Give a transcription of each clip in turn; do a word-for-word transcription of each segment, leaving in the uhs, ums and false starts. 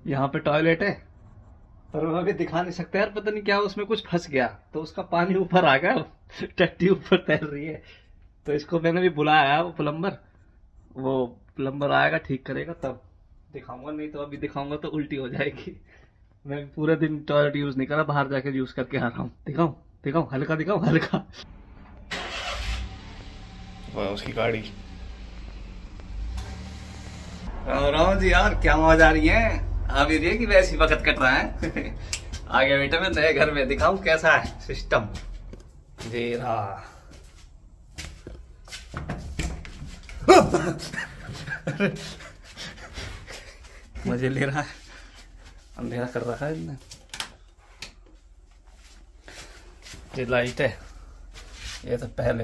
यहाँ पे टॉयलेट है, पर मैं अभी दिखा नहीं सकता यार, पता नहीं क्या उसमें कुछ फंस गया तो उसका पानी ऊपर आ गया, टट्टी ऊपर तैर रही है। तो इसको मैंने भी बुलाया है, वो प्लम्बर वो प्लम्बर आएगा ठीक करेगा तब दिखाऊंगा, नहीं तो अभी दिखाऊंगा तो उल्टी हो जाएगी। मैं पूरे दिन टॉयलेट यूज नहीं करा, बाहर जाकर यूज करके आ रहा हूँ। दिखाऊं दिखाऊं हल्का दिखाऊं हल्का। वाह उसकी गाड़ी। राम राम जी यार, क्या मौज आ रही है? अभी रही है कि वैसे ही वक्त कट रहा है। आ गया बेटा मैं नए घर में, दिखाऊं कैसा है सिस्टम। जी रहा। मजे ले रहा है, अंधेरा कर रखा है इसने। ये लाइट है, ये तो पहले।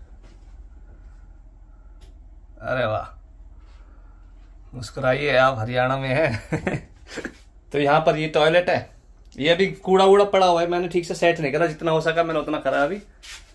अरे वाह, मुस्कुराइए आप, हरियाणा में है। तो यहाँ पर ये टॉयलेट है, ये अभी कूड़ा वूड़ा पड़ा हुआ है, मैंने ठीक से सेट नहीं करा, जितना हो सका मैंने उतना करा अभी।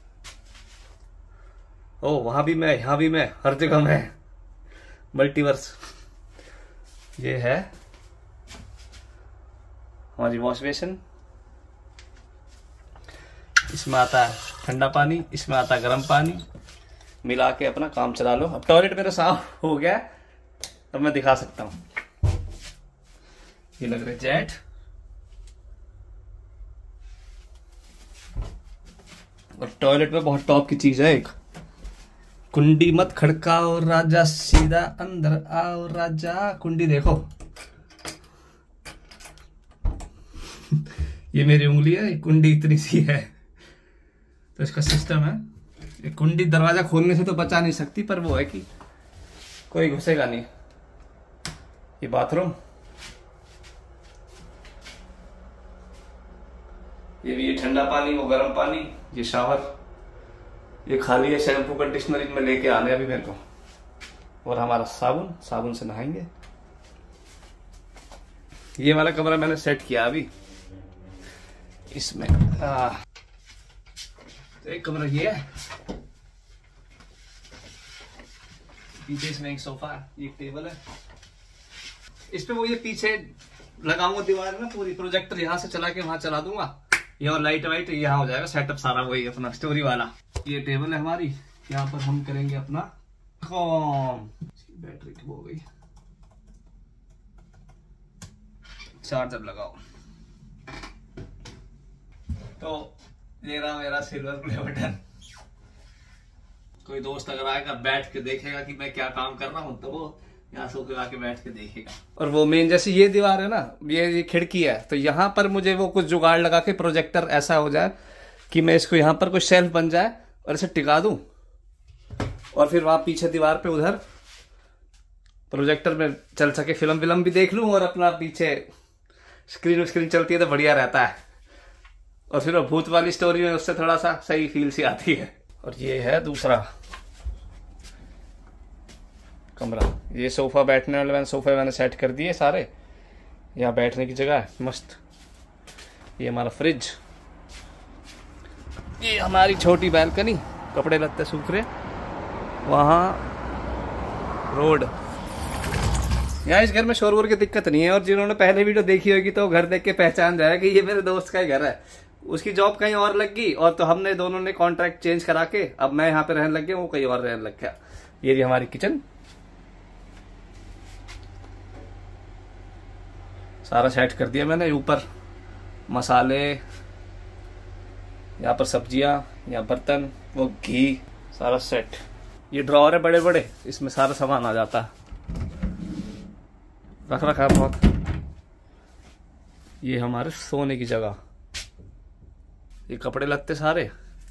ओ वहां भी मैं, यहाँ भी मैं, हर जगह मैं, मल्टीवर्स। ये है हमारी वॉश बेसिन, इसमें आता है ठंडा पानी, इसमें आता है गर्म पानी, मिला के अपना काम चला लो। अब टॉयलेट मेरा साफ हो गया, अब मैं दिखा सकता हूं। ये लग रहा है जेट, और टॉयलेट में बहुत टॉप की चीज है एक, कुंडी मत खड़काओ राजा, सीधा अंदर आओ राजा। कुंडी देखो, ये मेरी उंगली है, कुंडी इतनी सी है। तो इसका सिस्टम है, ये कुंडी दरवाजा खोलने से तो बचा नहीं सकती, पर वो है कि कोई घुसेगा नहीं। ये बाथरूम, ये भी ये ठंडा पानी, वो गर्म पानी, ये शावर, ये खाली है शैम्पू कंडीशनर इनमें लेके आने अभी मेरे को, और हमारा साबुन, साबुन से नहाएंगे। ये वाला कमरा मैंने सेट किया अभी, इसमें आ, तो एक कमरा ये है, पीछे इसमें एक सोफा है, ये एक टेबल है, इस पे वो ये पीछे लगाऊंगा दीवार में पूरी, प्रोजेक्टर यहाँ से चला के वहां चला दूंगा, ये और लाइट वाइट यहाँ हो जाएगा सेटअप सारा वही अपना स्टोरी वाला। ये टेबल है हमारी, यहाँ पर हम करेंगे अपना काम। बैटरी हो गई, चार्जर लगाओ। तो ये रहा मेरा सिल्वर प्ले बटन। कोई दोस्त अगर आएगा बैठ के देखेगा कि मैं क्या काम कर रहा हूँ, तो वो यहाँ सोके आके बैठ के देखेगा। और वो मेन जैसे ये दीवार है ना, ये ये खिड़की है, तो यहाँ पर मुझे वो कुछ जुगाड़ लगा के प्रोजेक्टर ऐसा हो जाए कि मैं इसको यहाँ पर कुछ शेल्फ बन जाए और इसे टिका दूं, और फिर वहां पीछे दीवार पे उधर प्रोजेक्टर में चल सके, फिल्म विल्म भी देख लूं, और अपना पीछे स्क्रीन स्क्रीन चलती है तो बढ़िया रहता है। और फिर वो भूत वाली स्टोरी में उससे थोड़ा सा सही फील सी आती है। और ये है दूसरा कमरा, ये सोफा बैठने वाले मैंने सोफे मैंने सेट कर दिए सारे, यहाँ बैठने की जगह है मस्त। ये हमारा फ्रिज, ये हमारी छोटी बैल्कनी, कपड़े लत्ते सूख रहे, वहाँ रोड। यहाँ इस घर में शोर वोर की दिक्कत नहीं है, और जिन्होंने पहले वीडियो देखी होगी तो घर देख के पहचान जाएगा कि ये मेरे दोस्त का ही घर है। उसकी जॉब कहीं और लग गई, और तो हमने दोनों ने कॉन्ट्रैक्ट चेंज करा के अब मैं यहाँ पे रहने लग गया, वो कहीं और रहने लग गया। ये भी हमारी किचन, सारा सेट कर दिया मैंने। ऊपर मसाले, यहाँ पर सब्जियां, यहाँ बर्तन, वो घी, सारा सेट। ये ड्रॉअर है बड़े बड़े, इसमें सारा सामान आ जाता है, रख रखा है बहुत। ये हमारे सोने की जगह, ये कपड़े लगते सारे,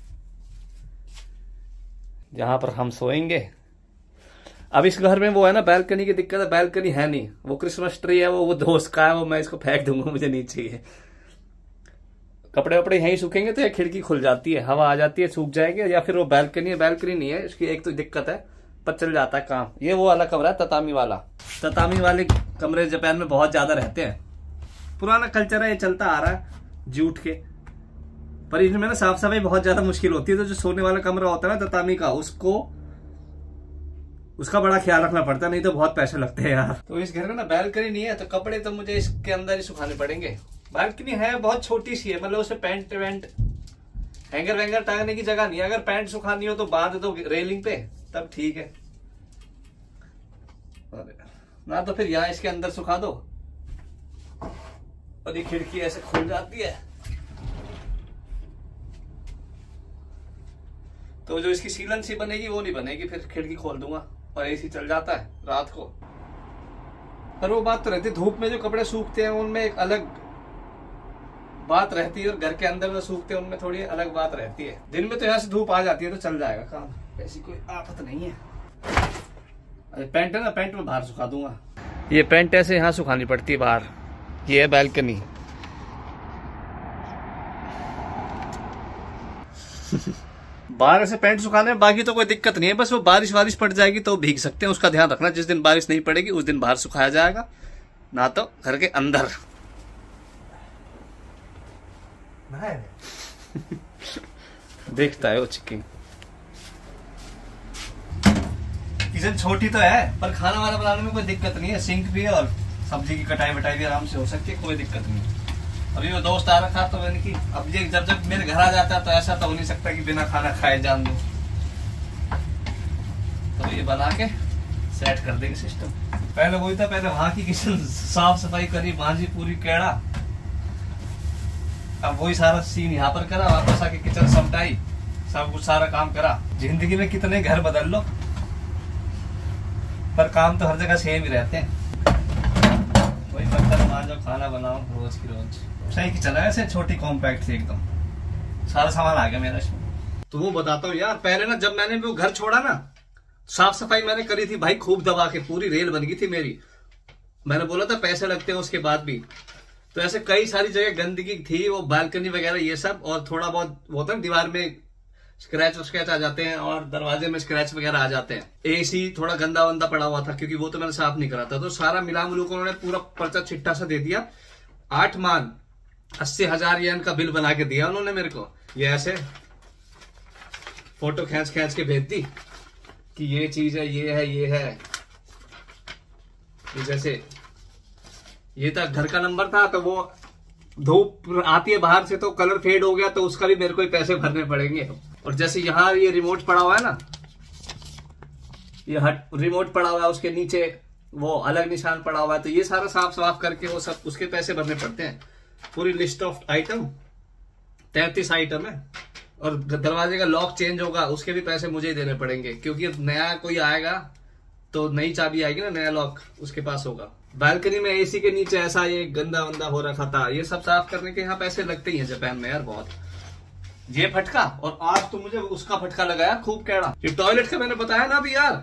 जहां पर हम सोएंगे। अब इस घर में वो है ना, बैल्कनी की दिक्कत है, बैल्कनी है नहीं, वो क्रिसमस ट्री है, वो वो दोस्त का है, वो मैं इसको फेंक दूंगा, मुझे नहीं चाहिए। कपड़े वपड़े यहीं सूखेंगे तो ये खिड़की खुल जाती है, हवा आ जाती है, सूख जाएंगे। या फिर वो बैल्कनी है, बैल्कनी नहीं है, इसकी एक तो दिक्कत है, पर चल जाता है काम। ये वो वाला कमरा है ततामी वाला, ततामी वाले कमरे जापान में बहुत ज्यादा रहते हैं, पुराना कल्चर है, ये चलता आ रहा है जूट के। पर इनमें ना साफ सफाई बहुत ज्यादा मुश्किल होती है, तो जो सोने वाला कमरा होता है ना ततामी का, उसको उसका बड़ा ख्याल रखना पड़ता, नहीं तो बहुत पैसे लगते हैं यार। तो इस घर में ना बैल्कनी नहीं है, तो कपड़े तो मुझे इसके अंदर ही सुखाने पड़ेंगे। बैल्कनी है बहुत छोटी सी है, मतलब उसमें पैंट वैंट हैंगर वैंगर टांगने की जगह नहीं है। अगर पैंट सुखानी हो तो बांध दो रेलिंग पे, तब ठीक है, ना तो फिर यहाँ इसके अंदर सुखा दो। और ये खिड़की ऐसे खुल जाती है, तो जो इसकी सीलन सी बनेगी वो नहीं बनेगी, फिर खिड़की खोल दूंगा और एसी चल जाता है रात को। पर वो बात तो रहती है, धूप में जो कपड़े सूखते हैं उनमें एक अलग बात रहती है, और घर के अंदर जो सूखते हैं उनमें थोड़ी अलग बात रहती है। दिन में तो यहाँ से धूप आ जाती है तो चल जाएगा काम, ऐसी कोई आफत नहीं है। अरे पैंट है ना, पैंट में बाहर सुखा दूंगा। ये पैंट ऐसे यहाँ सुखानी पड़ती है बाहर। ये है बैल्कनी। बाहर ऐसे पैंट सुखाने में बाकी तो कोई दिक्कत नहीं है, बस वो बारिश वारिश पड़ जाएगी तो भीग सकते हैं, उसका ध्यान रखना। जिस दिन बारिश नहीं पड़ेगी उस दिन बाहर सुखाया जाएगा, ना तो घर के अंदर। देखता है वो चिक्की। किचन छोटी तो है पर खाना वाना बनाने में कोई दिक्कत नहीं है, सिंक भी है और सब्जी की कटाई वटाई भी आराम से हो सकती है, कोई दिक्कत नहीं। अभी वो दोस्त आ रखा तो मैंने की अब ये जब जब मेरे घर आ जाता है तो ऐसा तो हो नहीं सकता कि बिना खाना खाए जान दो, तो ये बना के सेट कर देंगे सिस्टम। पहले वही था, पहले वहां की किचन साफ सफाई करी, मांझी पूरी केड़ा, अब वही सारा सीन यहाँ पर करा, वापस आके किचन समटाई, सब कुछ सारा काम करा। जिंदगी में कितने घर बदल लो पर काम तो हर जगह सेम ही रहते हैं। वही बर्तन मांजो, खाना बनाओ, रोज की रोज। सही की चला ऐसे, छोटी कॉम्पैक्ट थी एकदम, सारा सामान आ गया मेरा इसमें। तो वो बताता हूँ यार, पहले ना जब मैंने वो घर छोड़ा ना, साफ सफाई मैंने करी थी भाई खूब दबा के, पूरी रेल बन गई थी मेरी। मैंने बोला था पैसे लगते हैं उसके बाद भी, तो ऐसे कई सारी जगह गंदगी थी, वो बालकनी वगैरह ये सब, और थोड़ा बहुत होता है दीवार में स्क्रैच स्क्रैच आ जाते हैं और दरवाजे में स्क्रैच वगैरह आ जाते हैं। एसी थोड़ा गंदा वंदा पड़ा हुआ था क्योंकि वो तो मैंने साफ नहीं करा था, तो सारा मिला मिलू को उन्होंने पूरा पर्चा चिट्ठा सा दे दिया। आठ मान अस्सी हजार येन का बिल बना के दिया उन्होंने मेरे को। ये ऐसे फोटो खींच खींच के भेज दी कि ये चीज है, ये है, ये है। जैसे ये था घर का नंबर था, तो वो धूप आती है बाहर से तो कलर फेड हो गया, तो उसका भी मेरे को ही पैसे भरने पड़ेंगे। और जैसे यहाँ ये रिमोट पड़ा हुआ है ना, ये हट रिमोट पड़ा हुआ है, उसके नीचे वो अलग निशान पड़ा हुआ है, तो ये सारा साफ साफ करके वो सब उसके पैसे भरने पड़ते हैं। पूरी लिस्ट ऑफ आइटम तैतीस आइटम है। और दरवाजे का लॉक चेंज होगा, उसके भी पैसे मुझे ही देने पड़ेंगे, क्योंकि नया कोई आएगा तो नई चाबी आएगी ना, नया लॉक उसके पास होगा। बालकनी में एसी के नीचे ऐसा ये गंदा वंदा हो रखा था, ये सब साफ करने के यहाँ पैसे लगते ही हैं जापान में यार बहुत। ये फटका, और आज तो मुझे उसका फटका लगाया खूब कैड़ा। ये टॉयलेट का मैंने बताया ना अभी यार,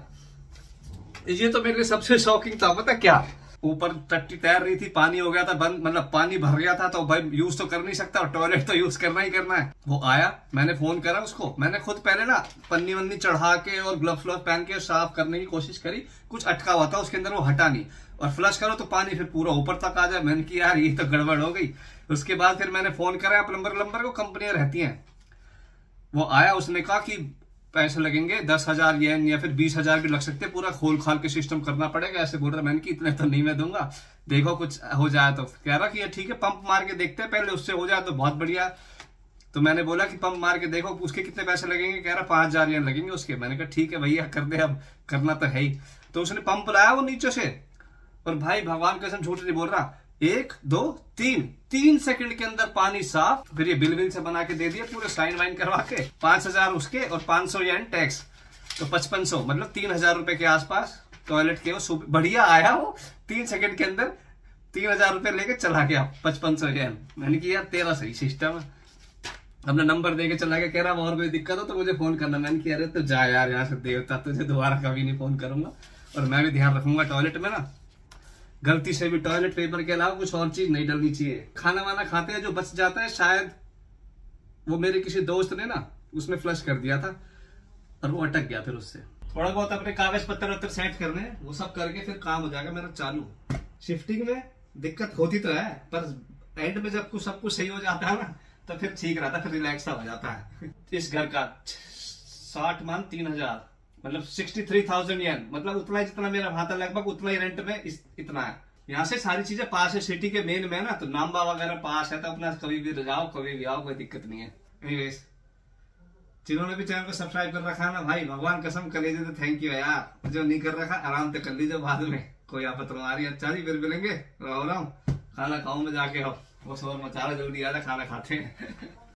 ये तो मेरे लिए सबसे शॉकिंग था। पता क्या, ऊपर टट्टी तैर रही थी, पानी हो गया था बंद, मतलब पानी भर गया था, तो भाई यूज तो कर नहीं सकता, और टॉयलेट तो यूज करना ही करना है। वो आया, मैंने फोन करा उसको, मैंने खुद पहले ना पन्नी वन्नी चढ़ा के और ग्लव्स व्लव्स पहन के साफ करने की कोशिश करी, कुछ अटका हुआ था उसके अंदर, वो हटा नहीं, और फ्लश करो तो पानी फिर पूरा ऊपर तक आ जाए। मैंने की यार ये तो गड़बड़ हो गई। उसके बाद फिर मैंने फोन करा प्लम्बर व्लम्बर को, कंपनियां रहती हैं, वो आया, उसने कहा कि पैसे लगेंगे दस हजार येन या फिर बीस हजार भी लग सकते, पूरा खोल खाल के सिस्टम करना पड़ेगा, ऐसे बोल रहा। मैंने कि इतने तो नहीं मैं दूंगा, देखो कुछ हो जाए तो। कह रहा कि ये ठीक है, पंप मार के देखते हैं पहले, उससे हो जाए तो बहुत बढ़िया। तो मैंने बोला कि पंप मार के देखो, उसके कितने पैसे लगेंगे, कह रहा पांच हजार येन लगेंगे उसके। मैंने कहा ठीक है भैया कर दे, अब करना तो है ही। तो उसने पंप लाया वो नीचे से, और भाई भगवान कसम झूठ नहीं बोल रहा, एक दो तीन तीन सेकंड के अंदर पानी साफ। फिर ये बिल बिल से बना के दे दिया, पूरे साइन वाइन करवा के, पांच हजार उसके और पांच सौ येन टैक्स, तो पचपन सौ, मतलब तीन हजार रुपए के आसपास टॉयलेट के। वो बढ़िया आया, वो तीन सेकंड के अंदर तीन हजार रुपए लेके चला गया, पचपन सौ येन। मैंने कि यार तेरा सही सिस्टम है। अपना नंबर देके चला गया, कह रहा और कोई दिक्कत हो तो मुझे फोन करना। मैंने कि अरे तो जा यार यहाँ से देवता, तुझे दोबारा कभी नहीं फोन करूंगा, और मैं भी ध्यान रखूंगा टॉयलेट में ना, गलती से भी टॉयलेट पेपर के अलावा कुछ और चीज नहीं डलनी चाहिए। खाना वाना खाते हैं जो बच जाता है, शायद वो मेरे किसी दोस्त ने ना उसने फ्लश कर दिया था और वो अटक गया। फिर उससे थोड़ा बहुत अपने कागज पत्तर वत्तर सेट करने, वो सब करके फिर काम हो जाएगा मेरा चालू। शिफ्टिंग में दिक्कत होती तो है, पर एंड में जब कुछ सब कुछ सही हो जाता है ना, तो फिर ठीक रहता है, फिर रिलैक्स हो जाता है। इस घर का साठ मान तीन हजार मतलब सिक्सटी थ्री थाउजेंड येन, मतलब उतना ही जितना मेरा भाता लगभग उतना ही रेंट में इस, इतना है। यहाँ से सारी चीजें पास है, सिटी के मेन में है ना, तो नाम्बा वगैरह पास है, तो अपना कभी भी जाओ कभी भी आओ, कोई दिक्कत नहीं है। एनीवेज, जिन्होंने भी चैनल को सब्सक्राइब कर रखा है ना भाई, भगवान कसम कर लीजिए तो थैंक यू यार। जो नहीं कर रखा आराम से कर लीजिए, बाद में कोई आपत तुम्हारी। अच्छा जी, फिर मिलेंगे, रहो रहा हूँ, खाना खाऊं में जाके हो, वो शोर मचा रहा, जल्दी आ जा, खाना खाते हैं।